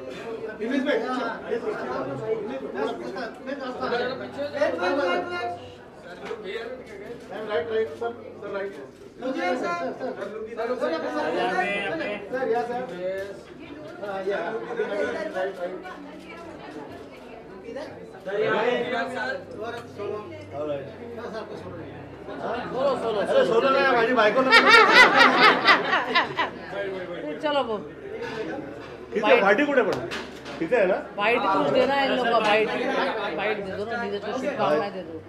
चलो वो पार्टी कुठे पण तिथे आहे ना वाइट कुछ देना है इन लोगों को वाइट दे दो ना नीरज को शुभकामनाएं दे दो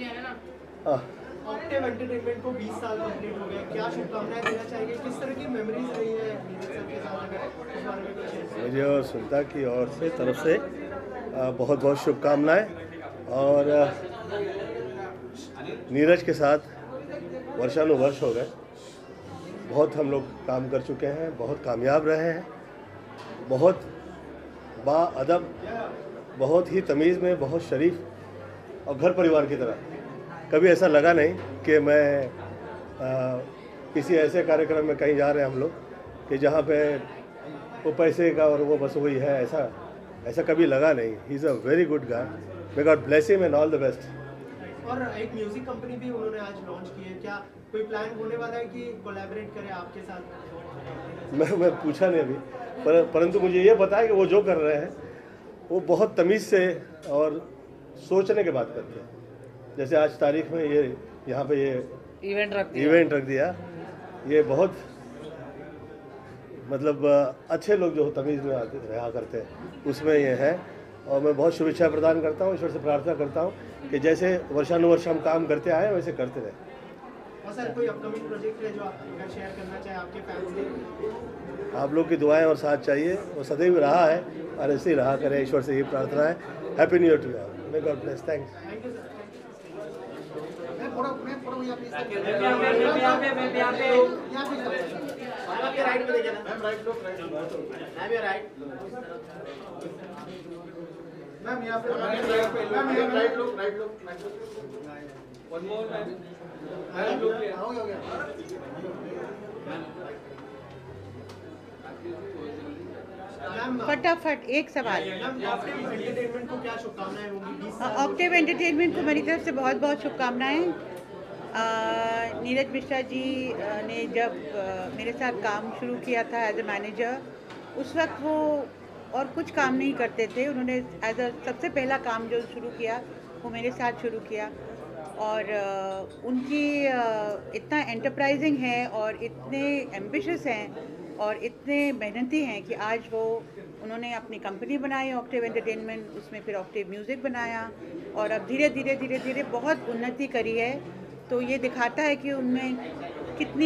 ऑक्टेव एंटरटेनमेंट को 20 साल कंप्लीट हो गए, क्या शुभकामनाएं देना चाहेंगे? किस तरह की मेमोरीज रही है नीरज सर के साथ, अगर इस बारे में कुछ? मुझे और सुनता की ओर से तरफ से बहुत बहुत शुभकामनाएं। और नीरज के साथ वर्षानुवर्ष हो गए, बहुत हम लोग काम कर चुके हैं, बहुत कामयाब रहे हैं, बहुत बाअदब, बहुत ही तमीज़ में, बहुत शरीफ और घर परिवार की तरह। कभी ऐसा लगा नहीं कि मैं किसी ऐसे कार्यक्रम में कहीं जा रहे हैं हम लोग कि जहाँ पे वो पैसे का और वो बस वही है, ऐसा कभी लगा नहीं। He is a very good guy, may God bless him and all the best. और एक म्यूजिक कंपनी भी उन्होंने आज लॉन्च की है, क्या कोई प्लान होने वाला है कि कोलैबोरेट करें आपके साथ? मैं पूछा नहीं अभी, परंतु मुझे ये पता है कि वो जो कर रहे हैं वो बहुत तमीज़ से और सोचने के बाद करते हैं। जैसे आज तारीख में ये यहाँ पे ये इवेंट रख दिया, ये बहुत मतलब अच्छे लोग जो तमीज़ में आते रहा करते हैं उसमें ये है। और मैं बहुत शुभेच्छा प्रदान करता हूँ, ईश्वर से प्रार्थना करता हूँ कि जैसे वर्षानुवर्ष हम काम करते आए वैसे करते रहे। और सर कोई अपकमिंग प्रोजेक्ट है जो आप अगर शेयर करना चाहें आपके फैंस के? आप लोग की दुआएं और साथ चाहिए, वो सदैव रहा है और ऐसे ही रहा करे, ईश्वर से यही प्रार्थना है। Happy new year to you, may God bless. Thanks. Thank you sir. फटाफट एक सवाल। एंटरटेनमेंट को क्या शुभकामनाएं होंगी? ऑक्टेव एंटरटेनमेंट को मेरी तरफ से बहुत बहुत शुभकामनाएं। नीरज मिश्रा जी ने जब मेरे साथ काम शुरू किया था एज ए मैनेजर, उस वक्त वो और कुछ काम नहीं करते थे। उन्होंने एज अ सबसे पहला काम जो शुरू किया वो मेरे साथ शुरू किया। और उनकी इतना एंटरप्राइजिंग है और इतने एम्बिशियस हैं और इतने मेहनती हैं कि आज वो उन्होंने अपनी कंपनी बनाई ऑक्टेव एंटरटेनमेंट, उसमें फिर ऑक्टेव म्यूज़िक बनाया और अब धीरे धीरे बहुत उन्नति करी है। तो ये दिखाता है कि उनमें कितनी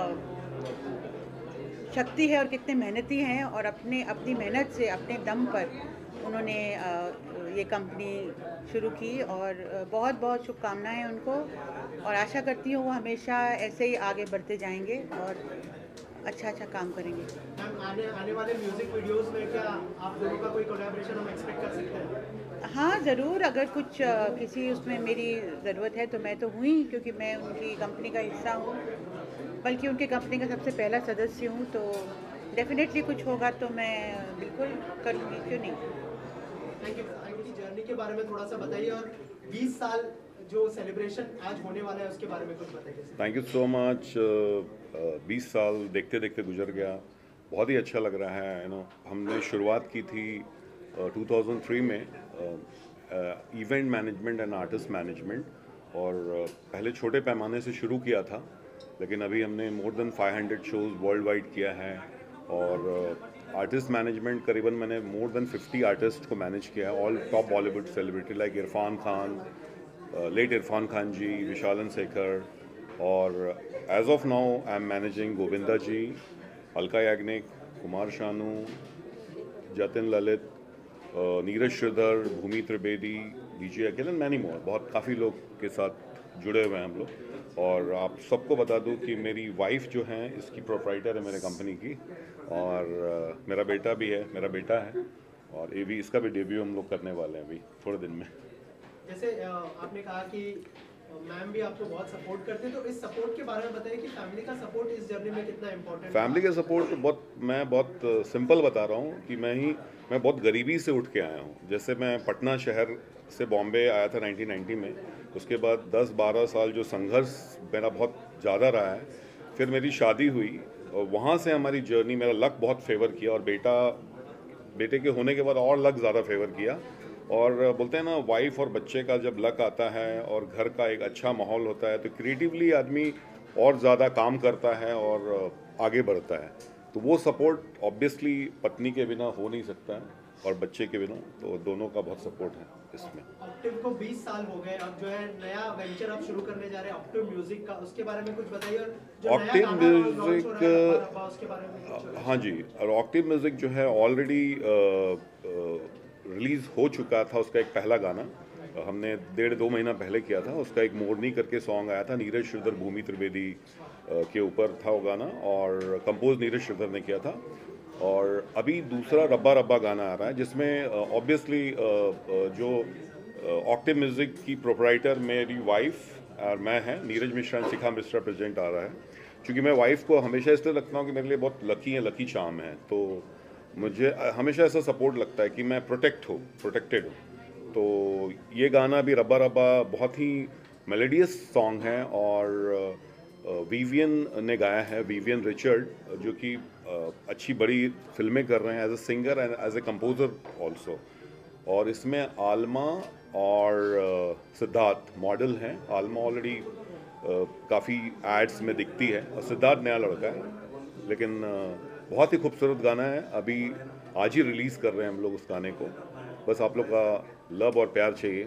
शक्ति है और कितने मेहनती हैं और अपनी मेहनत से अपने दम पर उन्होंने ये कंपनी शुरू की। और बहुत बहुत शुभकामनाएं उनको और आशा करती हूँ वो हमेशा ऐसे ही आगे बढ़ते जाएंगे और अच्छा काम करेंगे। आने वाले म्यूजिक वीडियोस में क्या आप दोनों का कोई कोलैबोरेशन हम एक्सपेक्ट कर सकते हैं? हाँ ज़रूर, अगर कुछ किसी उसमें मेरी ज़रूरत है तो मैं तो हुई, क्योंकि मैं उनकी कंपनी का हिस्सा हूँ, बल्कि उनकी कंपनी का सबसे पहला सदस्य हूँ। तो डेफिनेटली कुछ होगा तो मैं बिल्कुल करूँगी, क्यों नहीं। Thank you. जर्नी के बारे में थोड़ा सा बताइए और 20 साल जो सेलिब्रेशन आज होने वाला है उसके बारे में कुछ बताइए। Thank you so much. 20 साल देखते देखते गुजर गया, बहुत ही अच्छा लग रहा है। हमने शुरुआत की थी 2003 में event management and artist management, और पहले छोटे पैमाने से शुरू किया था, लेकिन अभी हमने more than 500 shows world wide किया है। और आर्टिस्ट मैनेजमेंट करीबन मैंने मोर देन 50 आर्टिस्ट को मैनेज किया है, all top Bollywood celebrity like Irfan Khan, late Irfan Khan ji, Vishal Shekhar, और as of now I am managing Govinda ji, Alka Yagnik, Kumar Sanu, Jatin Lalit, Neeraj Shridhar, Bhoomi Trivedi, DJ Akhil and many more. बहुत काफ़ी लोग के साथ जुड़े हुए हैं हम लोग। और आप सबको बता दूं कि मेरी वाइफ जो है इसकी प्रोप्राइटर है मेरे कंपनी की, और मेरा बेटा भी है, मेरा बेटा है, और ये भी इसका भी डेब्यू हम लोग करने वाले हैं अभी थोड़े दिन में। जैसे आपने कहा कि मैम भी आपको बहुत सपोर्ट करते हैं, तो इस सपोर्ट के बारे में बताइए कि फैमिली का सपोर्ट इस जर्नी में कितना इम्पोर्टेंट फैमिली का सपोर्ट तो मैं बहुत सिंपल बता रहा हूँ कि मैं बहुत गरीबी से उठ के आया हूँ। जैसे मैं पटना शहर से बॉम्बे आया था 1990 में, उसके बाद 10-12 साल जो संघर्ष मेरा बहुत ज़्यादा रहा है, फिर मेरी शादी हुई और वहाँ से हमारी जर्नी, मेरा लक बहुत फेवर किया और बेटे के होने के बाद और लक ज़्यादा फेवर किया। और बोलते हैं ना, वाइफ और बच्चे का जब लक आता है और घर का एक अच्छा माहौल होता है तो क्रिएटिवली आदमी और ज़्यादा काम करता है और आगे बढ़ता है। तो वो सपोर्ट ऑब्वियसली पत्नी के बिना हो नहीं सकता है और बच्चे के बिना, तो दोनों का बहुत सपोर्ट है इसमें। ऑक्टिव को 20 साल हो गए, अब जो है नया वेंचर आप शुरू करने जा रहे हैं ऑक्टिव म्यूजिक का, उसके बारे में कुछ बताइए। और जो ऑक्टिव नया गाना लॉन्च हो म्यूजिक, रहा है रब्बा रब्बा, उसके बारे में कुछ। हाँ जी, और ऑक्टिव म्यूजिक जो है ऑलरेडी रिलीज़ हो चुका था। उसका एक पहला गाना हमने 1.5-2 महीना पहले किया था। उसका एक मोरनी करके सॉन्ग आया था, नीरज श्रीधर भूमि त्रिवेदी के ऊपर था वो गाना और कंपोज नीरज श्रीधर ने किया था। और अभी दूसरा रब्बा रब्बा गाना आ रहा है जिसमें ऑब्वियसली जो ऑक्टिव म्यूजिक की प्रोपराइटर मेरी वाइफ और मैं हैं, नीरज मिश्रा एंड शिखा मिश्रा प्रेजेंट आ रहा है। क्योंकि मैं वाइफ को हमेशा इसलिए लगता हूँ कि मेरे लिए बहुत लकी चार्म है, तो मुझे हमेशा ऐसा सपोर्ट लगता है कि मैं प्रोटेक्टेड हूँ। तो ये गाना भी रब्बा रब्बा बहुत ही मेलोडियस सॉन्ग है और विवियन ने गाया है, विवियन रिचर्ड, जो कि अच्छी बड़ी फिल्में कर रहे हैं as a singer and as a composer also. और इसमें आलमा और सिद्धार्थ मॉडल हैं। आलमा ऑलरेडी काफ़ी एड्स में दिखती है और सिद्धार्थ नया लड़का है, लेकिन बहुत ही खूबसूरत गाना है। अभी आज ही रिलीज़ कर रहे हैं हम लोग उस गाने को। बस आप लोग का लव और प्यार चाहिए।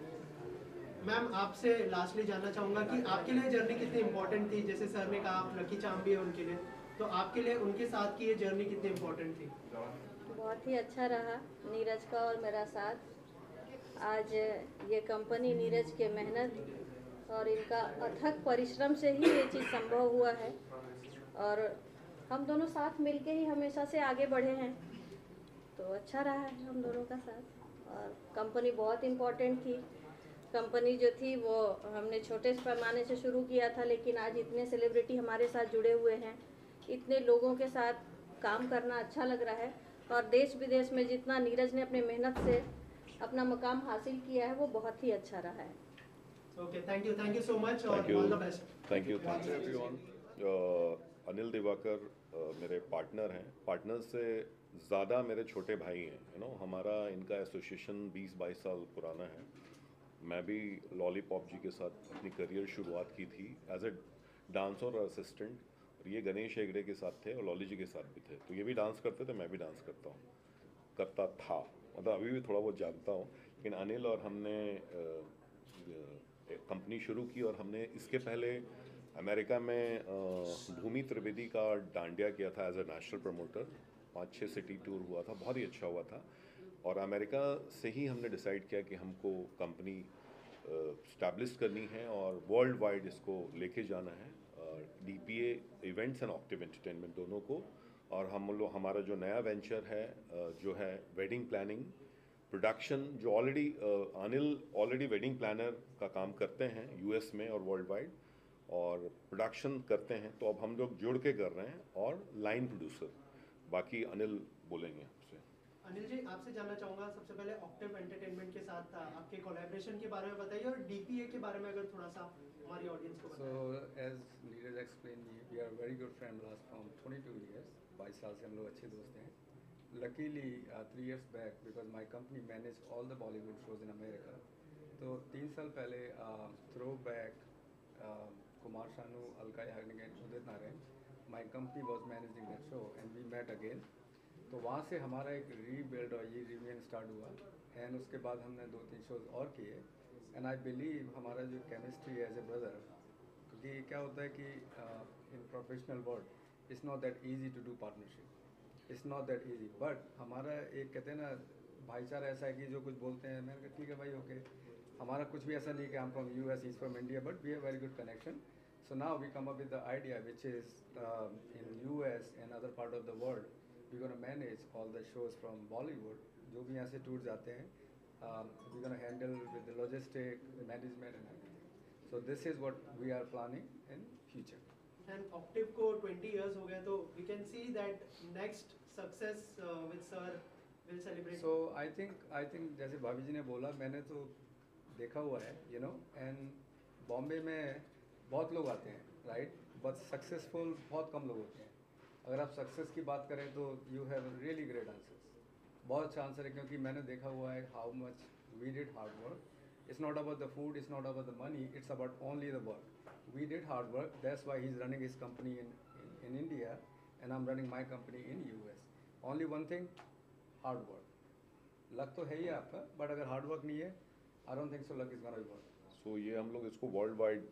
मैम आपसे लास्टली जानना चाहूँगा कि आपके लिए जर्नी कितनी इम्पोर्टेंट थी। जैसे सर ने कहा आप लकी चार्म भी है उनके लिए, तो आपके लिए उनके साथ की ये जर्नी कितनी इम्पोर्टेंट थी? बहुत ही अच्छा रहा नीरज का और मेरा साथ। आज ये कंपनी नीरज के मेहनत और इनका अथक परिश्रम से ही ये चीज़ संभव हुआ है और हम दोनों साथ मिलके ही हमेशा से आगे बढ़े हैं, तो अच्छा रहा है हम दोनों का साथ। और कंपनी बहुत इम्पोर्टेंट थी। कंपनी जो थी वो हमने छोटे पैमाने से शुरू किया था, लेकिन आज इतने सेलिब्रिटी हमारे साथ जुड़े हुए हैं, इतने लोगों के साथ काम करना अच्छा लग रहा है। और देश विदेश में जितना नीरज ने अपने मेहनत से अपना मुकाम हासिल किया है वो बहुत ही अच्छा रहा है। Okay, thank you so much और all the best. Thank you everyone. Anil Diwakar मेरे पार्टनर हैं। पार्टनर से ज़्यादा मेरे छोटे भाई हैं। हमारा इनका एसोसिएशन 20-22 साल पुराना है। मैं भी लॉलीपॉप जी के साथ अपनी करियर शुरुआत की थी एज ए डांसर और असिस्टेंट, और ये गणेश हेगड़े के साथ थे और लॉली जी के साथ भी थे। तो ये भी डांस करते थे, मैं भी डांस करता था, मतलब अभी भी थोड़ा बहुत जानता हूँ। लेकिन अनिल और हमने कंपनी शुरू की और हमने इसके पहले अमेरिका में भूमि त्रिवेदी का डांडिया किया था as a national promoter. 5-6 city tour हुआ था, बहुत ही अच्छा हुआ था। और अमेरिका से ही हमने डिसाइड किया कि हमको कंपनी स्टैब्लिश करनी है और वर्ल्ड वाइड इसको लेके जाना है, DPA events and octave entertainment दोनों को। और हमारा जो नया वेंचर है जो है वेडिंग प्लानिंग प्रोडक्शन, जो अनिल ऑलरेडी वेडिंग प्लानर का काम करते हैं US में और वर्ल्ड वाइड, और प्रोडक्शन करते हैं। तो अब हम लोग जुड़ के कर रहे हैं और लाइन प्रोड्यूसर, बाकी अनिल बोलेंगे आपसे। अनिल जी, आपसे जानना चाहूँगा सबसे पहले ऑक्टिव एंटरटेनमेंट के साथ आपके कोलैबोरेशन के बारे में बताइए और DPA के बारे में अगर थोड़ा सा हमारी ऑडियंस को बताइए। So as Neeraj explained me, we are very good friend last from 22 years. 22 साल से हम लोग अच्छे दोस्त हैं। Luckily 3 years back, because my company manage all the Bollywood shows in America, तो 3 साल पहले Throwback, Kumar Sanu, Alka Yagnik, Udit Narayan, my company was managing that show and we met again. तो वहाँ से हमारा एक रीबिल्ड और ये रियूनियन स्टार्ट हुआ एंड उसके बाद हमने 2-3 शोज और किए एंड आई बिलीव हमारा जो केमिस्ट्री है एज ए ब्रदर, क्योंकि क्या होता है कि in professional world it's not that easy to do partnership, it's not that easy, but हमारा एक कहते हैं ना भाईचारा ऐसा है कि जो कुछ बोलते हैं मैंने कहा ठीक है भाई ओके, हमारा कुछ भी ऐसा नहीं कि हम from US, is from India, but we have very good connection. So now we come up with the idea, which is in US and other part of the world, we're going to manage all the shows from Bollywood. जो भी यहाँ से tour जाते हैं, we're going to handle with the logistic, management and everything. So this is what we are planning in future. And Octave को 20 years हो गया, तो we can see that next success with sir will celebrate. So I think जैसे भाभी जी ने बोला, मैंने तो देखा हुआ है, you know, and बॉम्बे में बहुत लोग आते हैं, right? But successful बहुत कम लोग होते हैं. अगर आप सक्सेस की बात करें तो you have really great answers. बहुत अच्छा आंसर है, क्योंकि मैंने देखा हुआ है how much we did hard work. It's not about the food, it's not about the money, it's about only the work. We did hard work, that's why he is running his company in India and I am running my company in US. Only one thing, hard work. Luck तो है ही आपका, but अगर hard work नहीं है, I don't think so luck is gonna be work. So ये हम लोग इसको वर्ल्ड वाइड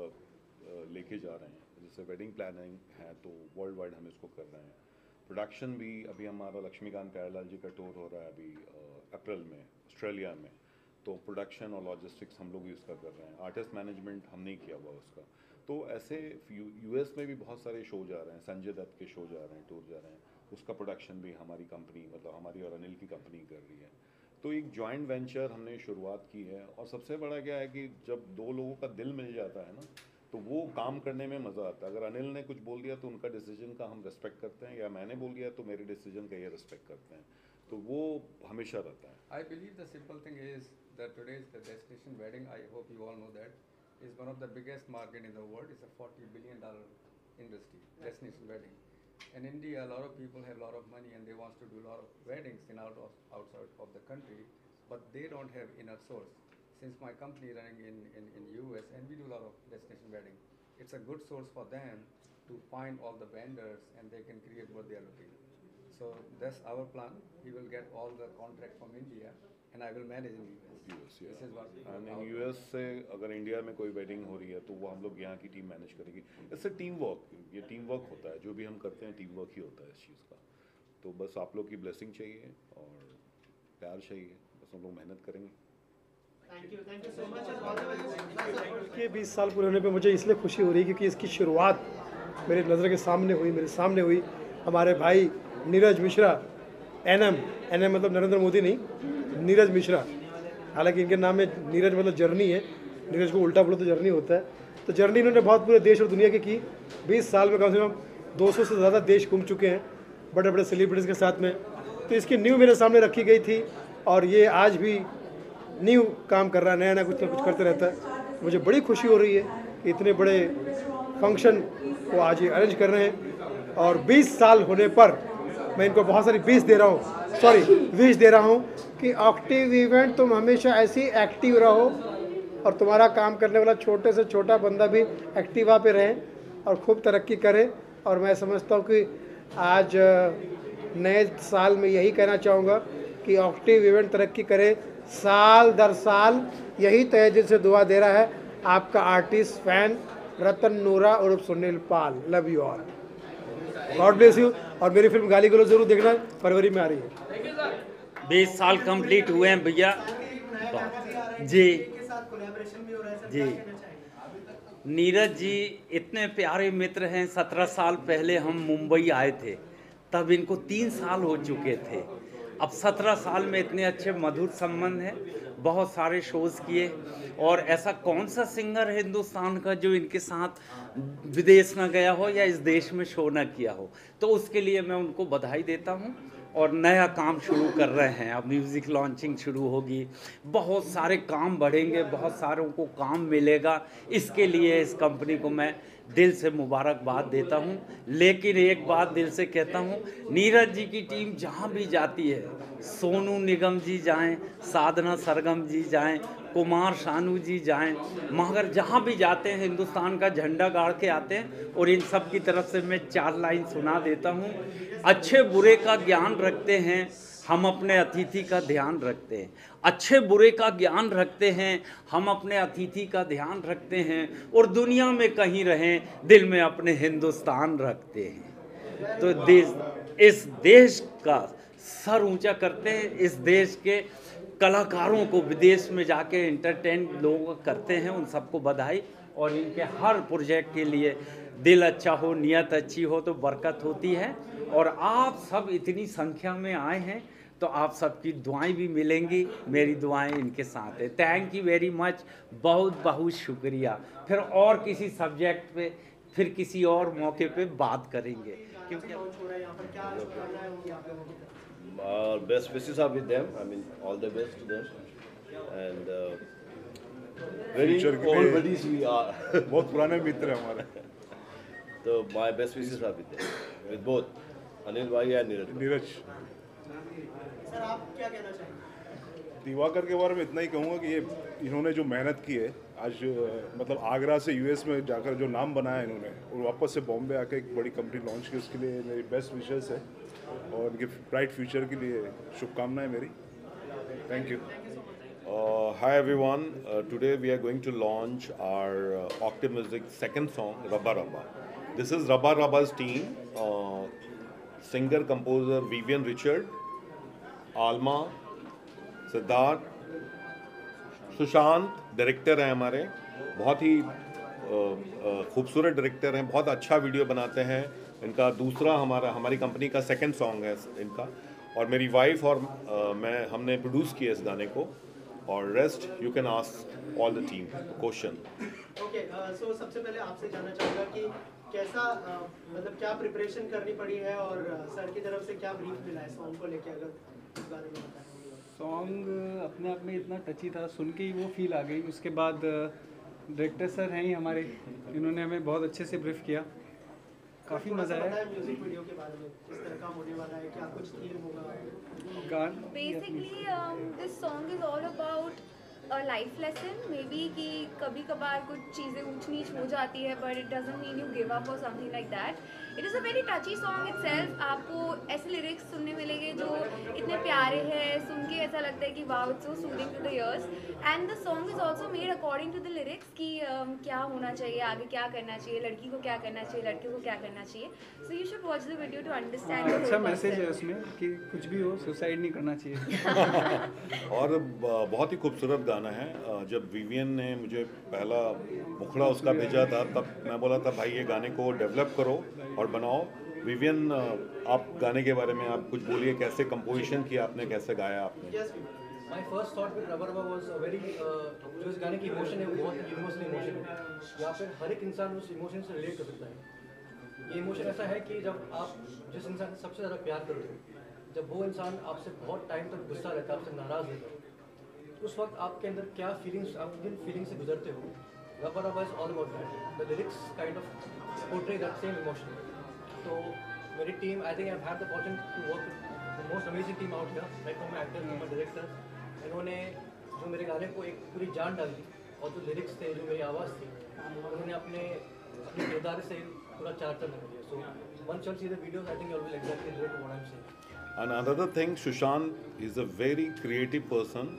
लेके जा रहे हैं. जैसे वेडिंग प्लानिंग है तो वर्ल्ड वाइड हम इसको कर रहे हैं. प्रोडक्शन भी अभी हमारा लक्ष्मीकांत प्यारेलाल जी का टूर हो रहा है अभी अप्रैल में ऑस्ट्रेलिया में, तो प्रोडक्शन और लॉजिस्टिक्स हम लोग इसका कर रहे हैं. आर्टिस्ट मैनेजमेंट हम नहीं किया हुआ उसका. तो ऐसे यूएस में भी बहुत सारे शो जा रहे हैं, संजय दत्त के शो जा रहे हैं, टूर जा रहे हैं, उसका प्रोडक्शन भी हमारी कंपनी, मतलब हमारी और अनिल की कंपनी कर रही है. तो एक जॉइंट वेंचर हमने शुरुआत की है. और सबसे बड़ा क्या है कि जब दो लोगों का दिल मिल जाता है ना, तो वो काम करने में मज़ा आता है. अगर अनिल ने कुछ बोल दिया तो उनका डिसीजन का हम रिस्पेक्ट करते हैं, या मैंने बोल दिया तो मेरे डिसीजन का ये रिस्पेक्ट करते हैं. तो वो हमेशा रहता है. I believe the simple thing is that today's the destination wedding, I hope you all know that, is one of the biggest market in the world. It's a $40 billion industry, destination wedding. In India, a lot of people have a lot of money and they want to do a lot of weddings outside of the country, but they don't have enough source. Since my company is running in US and we do a lot of destination wedding, it's a good source for them to find all the vendors and they can create what they are looking. So that's our plan. We will get all the contract from India and I will manage in US. US, This is what and our in US से अगर India में कोई wedding हो रही है तो वो हम लोग यहाँ की टीम मैनेज करेगी. इससे टीम वर्क, ये टीम वर्क होता है. जो भी हम करते हैं टीम वर्क ही होता है इस चीज़ का. तो बस आप लोग की ब्लेसिंग चाहिए और प्यार चाहिए. बस हम लोग मेहनत करेंगे. Thank you so much and all the best. के 20 साल पूरे होने पे मुझे इसलिए खुशी हो रही है क्योंकि इसकी शुरुआत मेरे नज़र के सामने हुई, मेरे सामने हुई. हमारे भाई नीरज मिश्रा, एनएम मतलब नरेंद्र मोदी नहीं, नीरज मिश्रा. हालांकि इनके नाम में नीरज मतलब जर्नी है, नीरज को उल्टा बोलो तो जर्नी होता है. तो जर्नी इन्होंने बहुत पूरे देश और दुनिया की 20 साल में कम से कम 200 से ज़्यादा देश घूम चुके हैं बड़े बड़े सेलिब्रिटीज़ के साथ में. तो इसकी न्यू मेरे सामने रखी गई थी और ये आज भी न्यू काम कर रहा है, नया नया कुछ ना कुछ करते रहता है. मुझे बड़ी खुशी हो रही है कि इतने बड़े फंक्शन को आज ये अरेंज कर रहे हैं. और 20 साल होने पर मैं इनको बहुत सारी विश दे रहा हूँ कि ऑक्टिव इवेंट तुम हमेशा ऐसी एक्टिव रहो और तुम्हारा काम करने वाला छोटे से छोटा बंदा भी एक्टिवा पे रहे और खूब तरक्की करे. और मैं समझता हूँ कि आज नए साल में यही कहना चाहूँगा कि ऑक्टिव इवेंट तरक्की करे. साल दर साल यही तहे दिल से दुआ दे रहा है आपका आर्टिस्ट फैन रतन नूरा उर्फ Sunil Pal. Love you all, God bless you. और मेरी फिल्म गाली गलो जरूर देखना, फरवरी में आ रही है. 20 साल कंप्लीट हुए हैं भैया जी. जी नीरज जी इतने प्यारे मित्र हैं. 17 साल पहले हम मुंबई आए थे, तब इनको 3 साल हो चुके थे. अब 17 साल में इतने अच्छे मधुर संबंध हैं. बहुत सारे शोज़ किए और ऐसा कौन सा सिंगर है हिंदुस्तान का जो इनके साथ विदेश ना गया हो या इस देश में शो ना किया हो. तो उसके लिए मैं उनको बधाई देता हूँ. और नया काम शुरू कर रहे हैं, अब म्यूज़िक लॉन्चिंग शुरू होगी, बहुत सारे काम बढ़ेंगे, बहुत सारों को काम मिलेगा. इसके लिए इस कंपनी को मैं दिल से मुबारकबाद देता हूं. लेकिन एक बात दिल से कहता हूं, नीरज जी की टीम जहां भी जाती है, सोनू निगम जी जाएं, साधना सरगम जी जाएं, कुमार शानू जी जाएं, मगर जहां भी जाते हैं हिंदुस्तान का झंडा गाड़ के आते हैं. और इन सब की तरफ से मैं 4 लाइन सुना देता हूं. अच्छे बुरे का ज्ञान रखते हैं, हम अपने अतिथि का ध्यान रखते हैं. अच्छे बुरे का ज्ञान रखते हैं, हम अपने अतिथि का ध्यान रखते हैं. और दुनिया में कहीं रहें, दिल में अपने हिंदुस्तान रखते हैं. तो इस देश का सर ऊंचा करते हैं. इस देश के कलाकारों को विदेश में जाके एंटरटेन लोग करते हैं, उन सबको बधाई. और इनके हर प्रोजेक्ट के लिए दिल अच्छा हो, नियत अच्छी हो तो बरकत होती है. और आप सब इतनी संख्या में आए हैं, तो आप सबकी दुआएं भी मिलेंगी, मेरी दुआएं इनके साथ है। थैंक यू वेरी मच, बहुत बहुत शुक्रिया। फिर और किसी सब्जेक्ट पे, फिर किसी और मौके पे बात करेंगे, क्योंकि Our best wishes are with them. I mean, all the best to them. And very Future के old लिए- buddies we are. बहुत पुराने मित्र हैं हमारे। So my best wishes are with them, with both Anil bhai and Neeraj bhai. Neeraj, sir आप क्या कहना चाहेंगे? दिवाकर के बारे में इतना ही कहूँगा कि ये इन्होंने जो मेहनत की है आज, मतलब आगरा से यूएस में जाकर जो नाम बनाया इन्होंने और वापस से बॉम्बे आके एक बड़ी कंपनी लॉन्च की, उसके लिए मेरी बेस्ट विशेस है और इनके ब्राइट फ्यूचर के लिए शुभकामनाएं मेरी। Thank you. Hi everyone, today we are going to launch our Octave Music second song, Rabba Rabba. This is Rabba Rabba's team, singer composer Vivian Richard, Alma, Siddharth, Sushant director हैं हमारे, बहुत ही खूबसूरत डायरेक्टर हैं, बहुत अच्छा वीडियो बनाते हैं। इनका दूसरा हमारी कंपनी का सेकंड सॉन्ग है इनका, और मेरी वाइफ और मैं हमने प्रोड्यूस किया इस गाने को, और rest you can ask all the team question. Okay, so सबसे पहले आपसे जानना चाहूँगा कि कैसा मतलब क्या प्रिपरेशन करनी पड़ी है और सर की तरफ से क्या ब्रीफ मिला है सॉन्ग को लेके, अगर इस बारे में बताएं। सॉन्ग अपने आप में इतना टची था, सुन के ही वो फील आ गई। उसके बाद डायरेक्टर सर हैं ही हमारे, इन्होंने हमें बहुत अच्छे से ब्रीफ किया, काफ़ी मज़ा आया। म्यूजिक वीडियो के बारे में किस तरह का होने वाला है, क्या कुछ थीम होगा? Basically, this song is all about a life lesson. Maybe कि कभी कभार कुछ चीज़ें ऊंच नीच हो जाती है, but it doesn't mean you give up or something like that. It is a very touchy song itself. आपको ऐसे लिरिक्स सुनने मिलेंगे जो इतने प्यारे हैं, सुन के ऐसा लगता है कि wow, it's so soothing to the ears. And the song is also made according to the lyrics कि क्या होना चाहिए, आगे क्या करना चाहिए, लड़की को क्या करना चाहिए, लड़के को क्या करना चाहिए. So you should watch the video to understand. अच्छा मैसेज है उसमें कि कुछ भी हो सुसाइड नहीं करना चाहिए। और बहुत ही खूबसूरत गाना है। जब विवियन ने मुझे पहला मुखड़ा उसका भेजा था, तब मैं बोला था भाई ये गाने को डेवलप करो और बनाओ। विवियन, आप गाने के बारे में आप कुछ बोलिए, कैसे कंपोजिशन किया आपने, कैसे गाया आपने? माय फर्स्ट थॉट विद रबर रबर वाज अ वेरी जो इस गाने की इमोशन है वो बहुत ही यूनिवर्सल इमोशन है। यहाँ पे हर एक इंसान उस इमोशन से रिलेट कर सकता है। ये इमोशन ऐसा है कि जब आप जिस इंसान से सबसे ज़्यादा प्यार करते हो, जब वो इंसान आपसे बहुत टाइम तक गुस्सा रहता है, आपसे नाराज़ रहता है, तो उस वक्त आपके अंदर क्या फीलिंग्स, आप जिन फीलिंग्स से गुजरते हो, रबर रबर is all about that. The lyrics kind of portray that same emotion. तो मेरी team, I think I have the opportunity to work with the most amazing team out here, like from my actor, from my director. इन्होंने जो मेरे गाने को एक पूरी जान डाली, और जो लिरिक्स थे, जो मेरी आवाज़ थी, उन्होंने अपने किरदार से पूरा चार्टर कर दिया। सो once you'll see the videos, I think you will exactly relate to what I'm saying. And another thing, Sushant is a very creative person.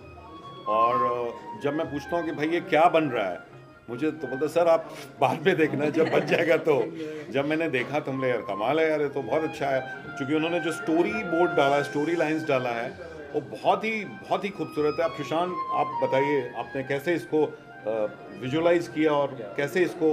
और जब मैं पूछता हूँ कि भाई ये क्या बन रहा है, मुझे तो बोलते सर आप बाद में देखना, जब बन जाएगा तो। जब मैंने देखा तो हमने यार कमाल है यार, ये तो बहुत अच्छा है। क्योंकि उन्होंने जो स्टोरी बोर्ड डाला है, स्टोरी लाइंस डाला है, वो बहुत ही खूबसूरत है। आप सुशांत, आप बताइए आपने कैसे इसको विजुअलाइज किया और कैसे इसको।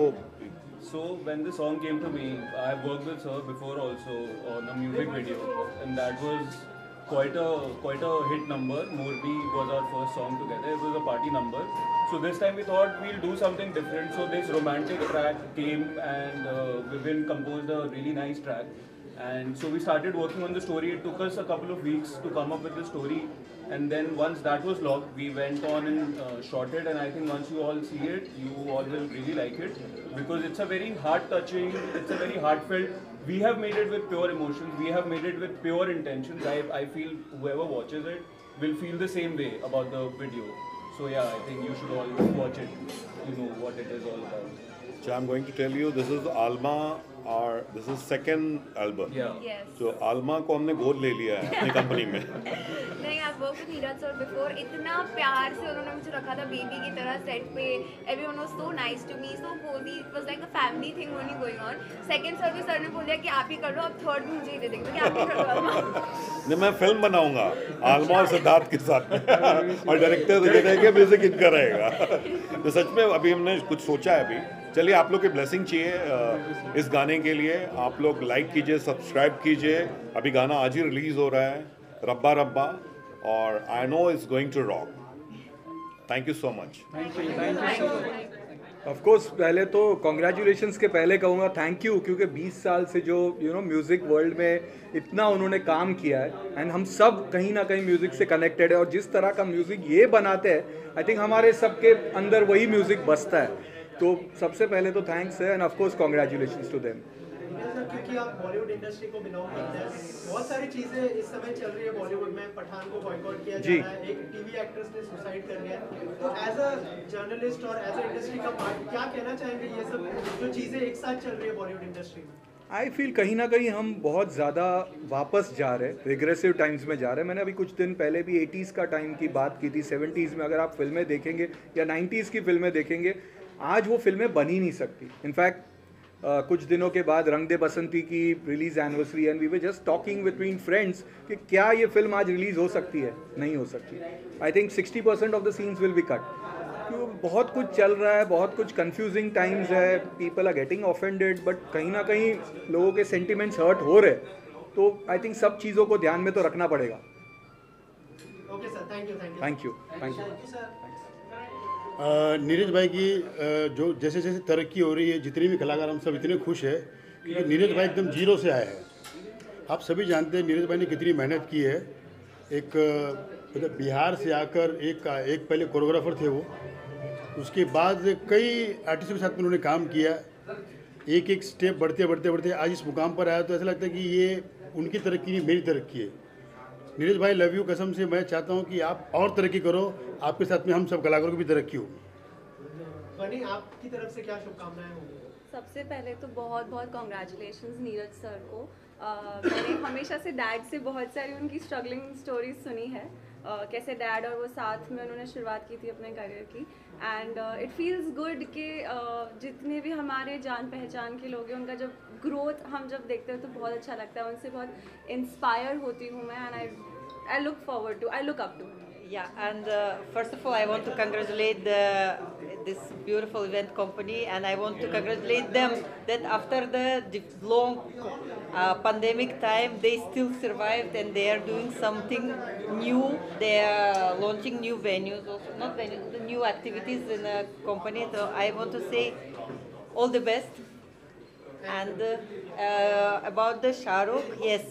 So when the song came to me, I worked with her before also on a music video, and that was quite a hit number. Morbi was our first song together. It was a party number. So this time we thought we'll do something different. So this romantic track came, and Vivian composed a really nice track. And so we started working on the story. It took us a couple of weeks to come up with the story. And then once that was locked, we went on and shot it. And I think once you all see it, you all will really like it. Because it's a very heart-touching, it's a very heartfelt. We have made it with pure emotions. We have made it with pure intentions. I feel whoever watches it will feel the same way about the video. So yeah, I think you should all watch it. You know what it is all about. So I'm going to tell you, this is Alma, this is second album. Yeah. Yes. So Alma को हमने गोद ले लिया है अपनी company में। नहीं, I've worked with Neeraj sir before. इतना प्यार से उन्होंने मुझे रखा था बेबी की तरह सेट पे. Everyone was so nice to me, so cozy. It was like a family thing only going on. Second sir भी सर ने बोल दिया कि आप ही कर लो, अब थर्ड भी मुझे ही दे देंगे, तो क्या आप ही कर लो आलमा। नहीं, मैं फिल्म बनाऊंगा आलमा और सिद्धार्थ के साथ में और डायरेक्टर ये रहेगा, म्यूजिक इनका रहेगा। तो सच में अभी हमने कुछ सोचा है अभी। चलिए, आप लोग की ब्लेसिंग चाहिए इस गाने के लिए। आप लोग लाइक कीजिए, सब्सक्राइब कीजिए। अभी गाना आज ही रिलीज़ हो रहा है। रब्बा रब्बा, और I know it's going to rock. Thank you so much. Of course पहले तो कॉन्ग्रेचुलेशंस के पहले कहूँगा थैंक यू, क्योंकि 20 साल से जो म्यूज़िक वर्ल्ड में इतना उन्होंने काम किया है, एंड हम सब कहीं ना कहीं म्यूज़िक से कनेक्टेड है, और जिस तरह का म्यूज़िक ये बनाते हैं आई थिंक हमारे सबके अंदर वही म्यूज़िक बसता है. तो सबसे पहले तो थैंक्स है, and of course congratulations to them. क्योंकि आप बॉलीवुड इंडस्ट्री को बिलोंग करते हैं, बहुत सारी चीजें इस समय चल रही है बॉलीवुड में. पठान को बॉयकॉट किया जा रहा है, एक टीवी एक्ट्रेस ने सुसाइड कर लिया. तो एज अ जर्नलिस्ट और एज अ इंडस्ट्री का पार्ट क्या कहना चाहेंगे ये सब जो चीजें एक साथ चल रही है बॉलीवुड इंडस्ट्री में? आई फील कहीं ना कहीं हम बहुत ज़्यादा वापस जा रहे हैं, रिग्रेसिव टाइम्स में जा रहे हैं. मैंने अभी कुछ दिन पहले भी 80s का टाइम की बात की थी. 70s में अगर आप फिल्में देखेंगे या 90s की फिल्में देखेंगे, आज वो फिल्में बन ही नहीं सकती. इनफैक्ट कुछ दिनों के बाद रंग दे बसंती की release anniversary, and we were just talking between friends कि क्या ये फिल्म आज रिलीज हो सकती है? नहीं हो सकती. I think 60% of the scenes will be cut. क्योंकि बहुत कुछ चल रहा है, बहुत कुछ कंफ्यूजिंग टाइम्स है, people are getting offended, but कहीं ना कहीं लोगों के सेंटिमेंट्स हर्ट हो रहे. तो आई थिंक सब चीज़ों को ध्यान में तो रखना पड़ेगा. Okay sir, thank you. Thank you. Neeraj भाई की जो जैसे जैसे तरक्की हो रही है, जितने भी कलाकार हम सब इतने खुश हैं क्योंकि नीरज भाई एकदम जीरो से आए हैं. आप सभी जानते हैं नीरज भाई ने कितनी मेहनत की है. एक मतलब बिहार से आकर एक पहले कोरियोग्राफर थे वो, उसके बाद कई आर्टिस्टों के साथ उन्होंने काम किया. एक एक स्टेप बढ़ते बढ़ते बढ़ते आज इस मुकाम पर आया. तो ऐसा लगता है कि ये उनकी तरक्की नहीं, मेरी तरक्की है. नीरज भाई लव यू. कसम से मैं चाहता हूँ कि आप और तरक्की करो, आपके साथ में हम सब कलाकारों की भी तरक्की हो. बनी, आपकी तरफ से क्या शुभकामनाएं होंगी? सबसे पहले तो बहुत बहुत कॉन्ग्रेचुलेशंस नीरज सर को. मैंने हमेशा से डैड से बहुत सारी उनकी स्ट्रगलिंग स्टोरीज सुनी है, कैसे डैड और वो साथ में उन्होंने शुरुआत की थी अपने करियर की. एंड इट फील्स गुड कि जितने भी हमारे जान पहचान के लोग हैं उनका जब ग्रोथ हम जब देखते हैं तो बहुत अच्छा लगता है. उनसे बहुत इंस्पायर होती हूँ मैं, and I look up to. Yeah, and first of all, I want to congratulate this beautiful event company, and I want to congratulate them that after the long pandemic time, they still survived and they are doing something new. They are launching new venues, also not venues, the new activities in the company. So I want to say all the best. And about the Shah Rukh, yes,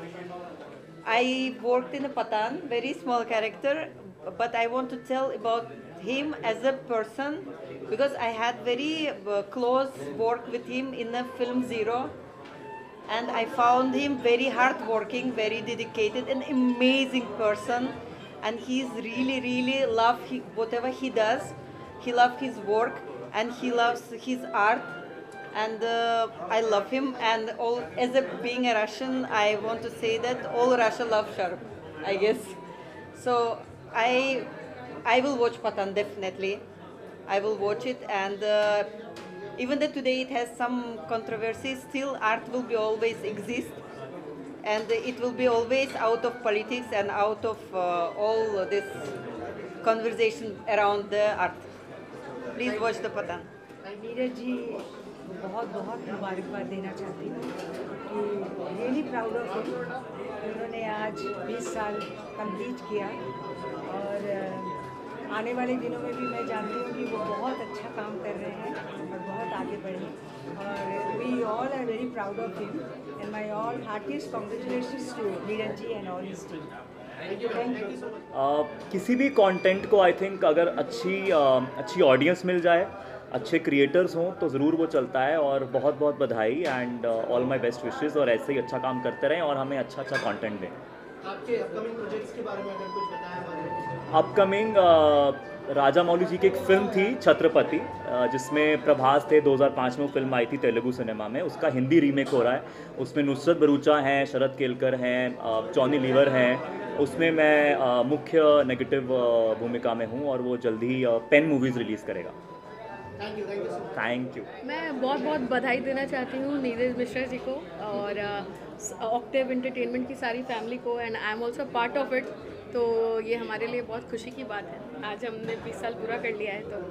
I worked in a Pathan, very small character, but I want to tell about him as a person because I had very close work with him in the film Zero, and I found him very hardworking, very dedicated, an amazing person, and he's really love whatever he does. He loves his work and he loves his art. And I love him, and as being a Russian, I want to say that all Russia loves Shah Rukh, I guess. So I will watch Pathan, definitely. I will watch it, and even though today it has some controversy, still art will be always exist, and it will be always out of politics and out of all this conversation around the art. Please watch the Pathan. Neeraj ji बहुत बहुत मुबारकबाद देना चाहती हूँ कि really proud of him. उन्होंने आज 20 साल कंप्लीट किया, और आने वाले दिनों में भी मैं जानती हूँ कि वो बहुत अच्छा काम कर रहे हैं और बहुत आगे बढ़े. और we all are very proud of him, and my all heartiest congratulations to Neeraj ji and all his team. किसी भी कंटेंट को आई थिंक अगर अच्छी ऑडियंस मिल जाए, अच्छे क्रिएटर्स हों तो ज़रूर वो चलता है. और बहुत बहुत बधाई and all my best wishes, और ऐसे ही अच्छा काम करते रहें और हमें अच्छा कंटेंट दें. आपके अपकमिंग प्रोजेक्ट्स के बारे में अगर कुछ बताएं हमारे. अपकमिंग राजा मौली जी की एक फिल्म थी छत्रपति, जिसमें प्रभास थे. 2005 में वो फिल्म आई थी तेलुगु सिनेमा में. उसका हिंदी रीमेक हो रहा है. उसमें नुसरत भरूचा हैं, शरद केलकर हैं, जॉनी लीवर हैं. उसमें मैं मुख्य नेगेटिव भूमिका में हूँ, और वो जल्दी ही पेन मूवीज़ रिलीज़ करेगा. Thank you. मैं बहुत बहुत बधाई देना चाहती हूँ नीरज मिश्रा जी को और ऑक्टेव एंटरटेनमेंट की सारी फैमिली को, and I am also part of it. तो ये हमारे लिए बहुत खुशी की बात है. आज हमने 20 साल पूरा कर लिया है. तो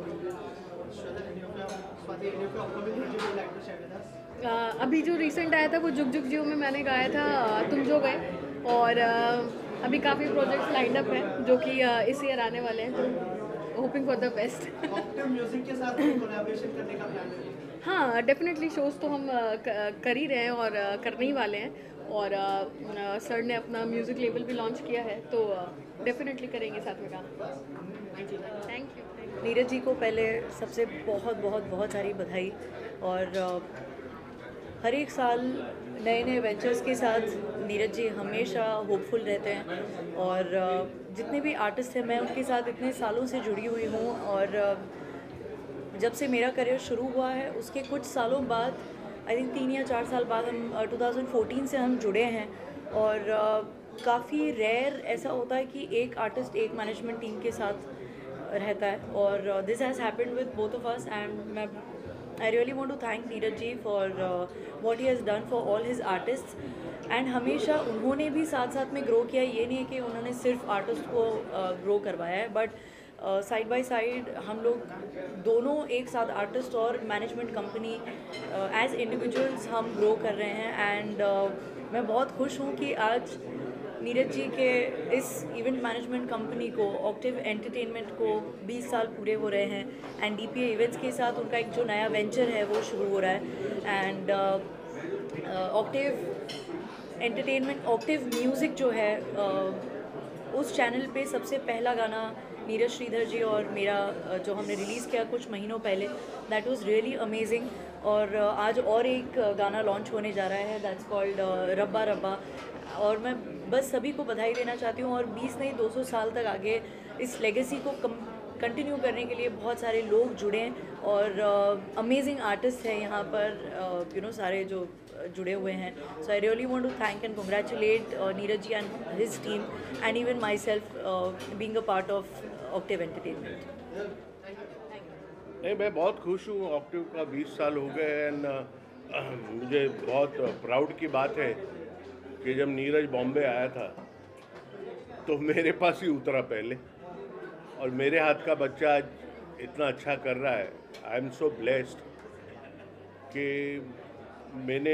अभी जो रिसेंट आया था वो जुग जुग जियो में मैंने गाया था तुम जो गए, और अभी काफ़ी प्रोजेक्ट्स लाइंड अप हैं जो कि इस ईयर आने वाले हैं, तो hoping for the best. Octave music के साथ कोलैबोरेशन करने का प्लान है? हाँ, डेफिनेटली शोज़ तो हम कर ही रहे हैं और करने ही वाले हैं, और सर ने अपना म्यूज़िक लेबल भी लॉन्च किया है, तो डेफिनेटली करेंगे साथ में काम। Thank you. नीरज जी को पहले सबसे बहुत बहुत बहुत सारी बधाई, और हर एक साल नए नए वेंचर्स के साथ नीरज जी हमेशा होपफुल रहते हैं, और जितने भी आर्टिस्ट हैं मैं उनके साथ इतने सालों से जुड़ी हुई हूँ, और जब से मेरा करियर शुरू हुआ है उसके कुछ सालों बाद, आई थिंक 3 या 4 साल बाद, हम 2014 से हम जुड़े हैं, और काफ़ी रेयर ऐसा होता है कि एक आर्टिस्ट एक मैनेजमेंट टीम के साथ रहता है, और this has happened with both of us, एंड I really want to thank Neeraj ji for what he has done for all his artists, and हमेशा उन्होंने भी साथ साथ में ग्रो किया। ये नहीं है कि उन्होंने सिर्फ आर्टिस्ट को ग्रो करवाया है, बट साइड बाय साइड हम लोग दोनों एक साथ, आर्टिस्ट और मैनेजमेंट कंपनी, एज इंडिविजुअल्स हम ग्रो कर रहे हैं, एंड मैं बहुत खुश हूँ कि आज नीरज जी के इस इवेंट मैनेजमेंट कंपनी को, ऑक्टेव एंटरटेनमेंट को 20 साल पूरे हो रहे हैं, एंड DPA इवेंट्स के साथ उनका एक जो नया वेंचर है वो शुरू हो रहा है, and Octave entertainment, Octave music जो है, उस चैनल पे सबसे पहला गाना नीरज श्रीधर जी और मेरा जो हमने रिलीज़ किया कुछ महीनों पहले, दैट वाज रियली अमेजिंग, और आज और एक गाना लॉन्च होने जा रहा है, दैट्स कॉल्ड रब्बा रब्बा, और मैं बस सभी को बधाई देना चाहती हूँ, और 20 नहीं 200 साल तक आगे इस लेगेसी को कंटिन्यू करने के लिए बहुत सारे लोग जुड़े हैं, और अमेजिंग आर्टिस्ट हैं यहाँ पर, यू नो, सारे जो जुड़े हुए हैं। So I really want to thank and congratulate Neeraj ji and his team, and even myself being a part of Octave entertainment. नहीं, मैं बहुत खुश हूँ, ऑक्टेव का 20 साल हो गए, एंड मुझे बहुत प्राउड की बात है कि जब नीरज बॉम्बे आया था तो मेरे पास ही उतरा पहले, और मेरे हाथ का बच्चा आज इतना अच्छा कर रहा है। आई एम सो ब्लेस्ड कि मैंने,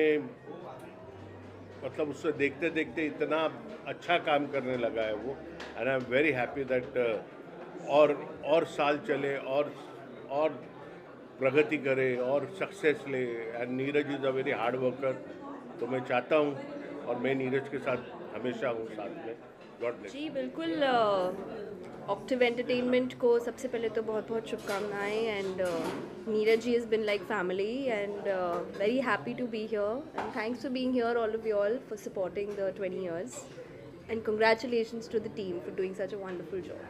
मतलब उससे देखते देखते इतना अच्छा काम करने लगा है वो, and I am very happy that और साल चले और प्रगति करे और सक्सेस ले, and Neeraj is a very hard worker, तो मैं चाहता हूँ, और मैं नीरज के साथ हमेशा हूँ साथ में। God bless. जी बिल्कुल, ऑक्टेव एंटरटेनमेंट को सबसे पहले तो बहुत बहुत शुभकामनाएं, and Neeraj ji is been like family, and very happy to be here, and thanks for being here all of you all for supporting the 20 years, and congratulations to the team for doing such a wonderful job.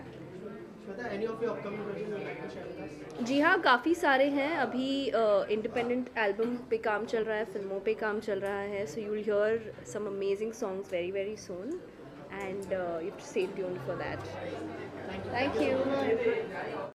जी हाँ, काफ़ी सारे हैं, अभी independent album पे काम चल रहा है, फिल्मों पे काम चल रहा है, so you will hear some amazing songs very very soon, and you have to stay tuned for that. Thank you.